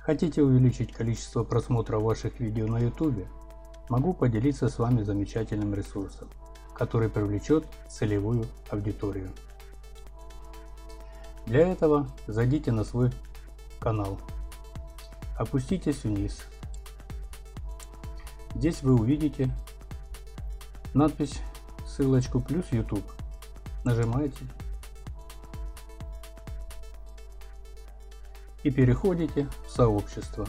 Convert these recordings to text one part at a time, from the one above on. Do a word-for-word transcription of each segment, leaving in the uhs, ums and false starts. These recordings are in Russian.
Хотите увеличить количество просмотров ваших видео на YouTube? Могу поделиться с вами замечательным ресурсом, который привлечет целевую аудиторию. Для этого зайдите на свой канал, опуститесь вниз. Здесь вы увидите надпись, ссылочку плюс YouTube. Нажимаете и переходите в сообщество.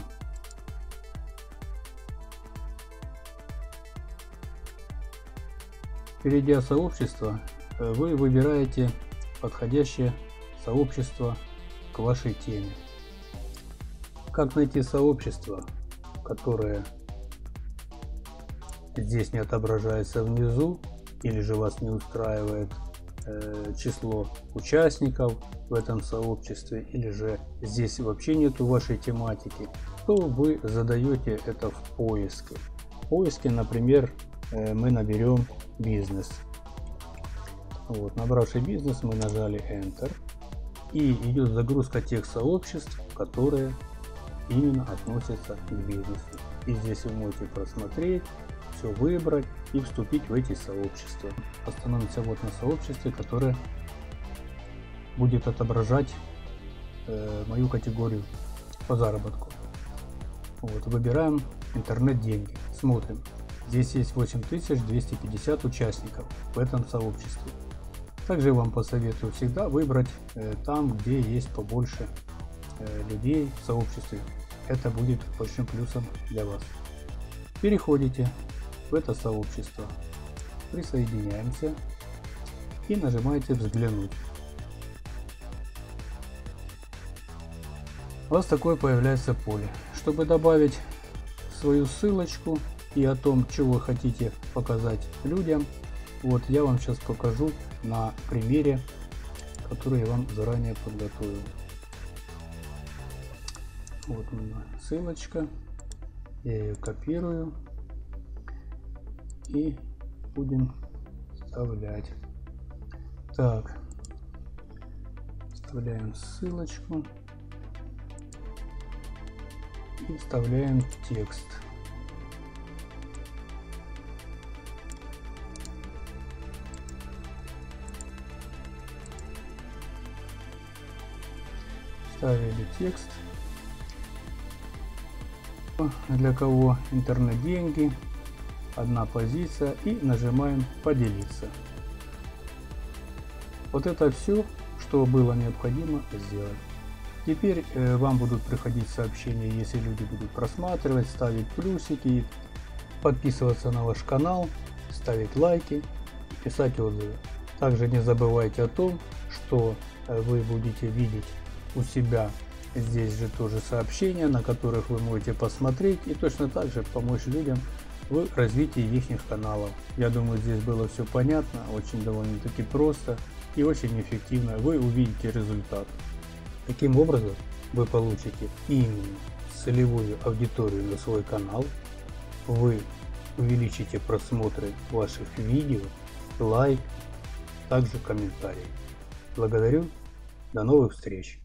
Перейдя в сообщество, вы выбираете подходящее сообщество к вашей теме. Как найти сообщество, которое здесь не отображается внизу, или же вас не устраивает э, число участников в этом сообществе, или же здесь вообще нету вашей тематики, то вы задаете это в поиске. В поиске, например, э, мы наберем бизнес. Вот, набравший бизнес, мы нажали Enter, и идет загрузка тех сообществ, которые именно относятся к бизнесу. И здесь вы можете просмотреть, все выбрать и вступить в эти сообщества. Остановимся вот на сообществе, которое будет отображать э, мою категорию по заработку. Вот, выбираем интернет-деньги, смотрим. Здесь есть восемь тысяч двести пятьдесят участников в этом сообществе. Также вам посоветую всегда выбрать э, там, где есть побольше э, людей в сообществе. Это будет большим плюсом для вас. Переходите в это сообщество, присоединяемся и нажимаете «Взглянуть». У вас такое появляется поле. Чтобы добавить свою ссылочку и о том, что вы хотите показать людям, вот я вам сейчас покажу на примере, который я вам заранее подготовил. Вот моя ссылочка, я ее копирую и будем вставлять. Так, вставляем ссылочку и вставляем текст. Вставили текст. Для кого интернет-деньги, одна позиция, и нажимаем «Поделиться». Вот это все, что было необходимо сделать. Теперь э, вам будут приходить сообщения, если люди будут просматривать, ставить плюсики, подписываться на ваш канал, ставить лайки, писать отзывы. Также не забывайте о том, что э, вы будете видеть у себя здесь же тоже сообщения, на которых вы можете посмотреть и точно так же помочь людям в развитии их каналов. Я думаю, здесь было все понятно, очень довольно-таки просто и очень эффективно. Вы увидите результат. Таким образом вы получите именно целевую аудиторию на свой канал, вы увеличите просмотры ваших видео, лайк, также комментарии. Благодарю, до новых встреч!